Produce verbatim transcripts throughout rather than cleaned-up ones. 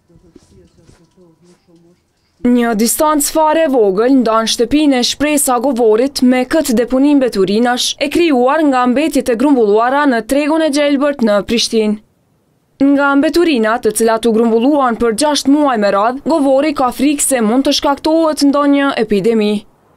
Një distancë fare e vogël ndan shtëpinë e Shpresa Govorit me këtë depunim veturinash e krijuar nga mbetjet e grumbulluara në tregun e Gjelbërt në Prishtinë. Nga mbeturinat, të cilat u grumbulluan për gjashtë muaj me radhë, Govori ka frikë se mund të shkaktohet ndonjë epidemi.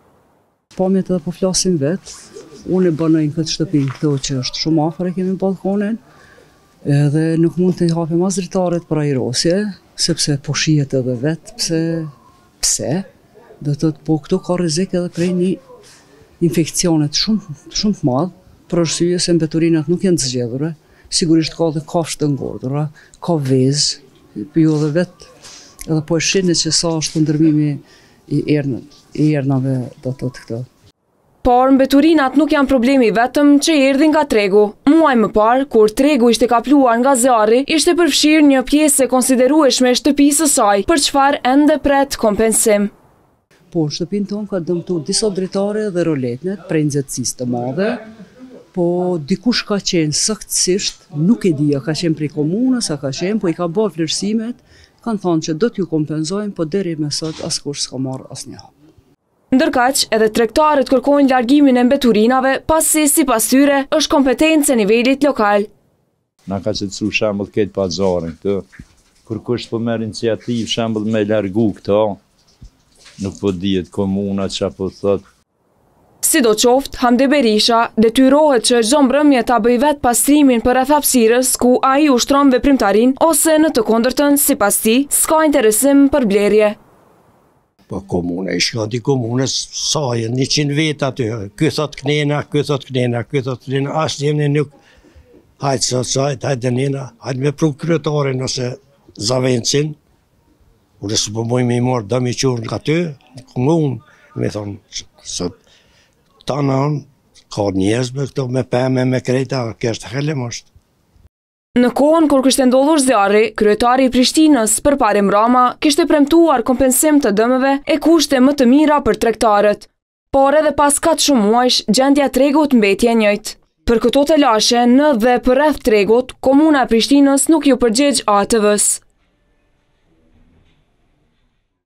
Pamjet edhe po flasim vetë, unë e banoj në këtë shtëpi këto që është shumë afër e kemi balkonin, edhe nuk mund të hapim as dritaret për ajrosje, sepse po shihet edhe vetë, pse pse, do të thotë po këto ka rrezik edhe prej një infekcionet shumë shumë të madh, për arsye se mbeturinat nuk janë të zgjedhura, sigurisht ka edhe kafshë të ngordura, ka vezë, po jo edhe vetë, edhe po e shihni që sa është ndërmimi i ernave, i ernave do të thotë këto. Por mbeturinat nuk janë problemi vetëm që erdhin nga tregu. Muaj më parë, kur tregu ishte kapluar nga zjarri, ishte përfshirë një pjesë e konsiderueshme e shtëpisë së saj, për çfarë ende pret kompensim. Po, shtëpinë tonë ka dëmtuar disa dritare dhe roletnet prej nxehtësisë të madhe, po dikush ka qenë saktësisht, nuk e di a ka qenë prej komunës, a ka qenë, po i ka bërë vlerësimet, kanë thënë që do t'ju kompenzojnë, po deri më sot askush s'ka marrë asnjë hap. Ndërkaq, edhe tregtarët kërkojnë largimin e mbeturinave, pasi sipas tyre është kompetencë e nivelit lokal. Na ka qetësu shembull këtë pazarin këtu. Kur kush po merr iniciativë shembull me largu këto, nuk po dihet komuna çfarë po thot. Sidoqoftë, Hamdi Berisha detyrohet që çdo mbrëmje ta bëjë vetë pastrimin përreth hapësirës ku ai ushtron veprimtarin, ose në të kundërtën, sipas tij, s'ka interesim për blerje. Po komuna, i shka di komunës, sa jenë njëqind vetë aty, ky thot knena, ky thot knena, ky thot knena, ashtë jemi nuk, hajtë sa sajtë, hajtë nena, hajtë me pru kryetarin ose zavencin, unë së përboj me i morë dëmi qurë nga ty, komunë, me thonë, sot, ta në onë, ka njëzme këto me pëme, me krejta, kështë helem është. Në kohën kur kishte ndodhur zjarri, kryetari i Prishtinës përpara Rama kishte premtuar kompensim të dëmeve e kushte më të mira për tregtarët. Por edhe pas kaq shumë muajsh, gjendja e tregut mbeti e njëjtë. Për këto të lashe në dhe përreth tregut, komuna e Prishtinës nuk ju përgjigj A T V-s.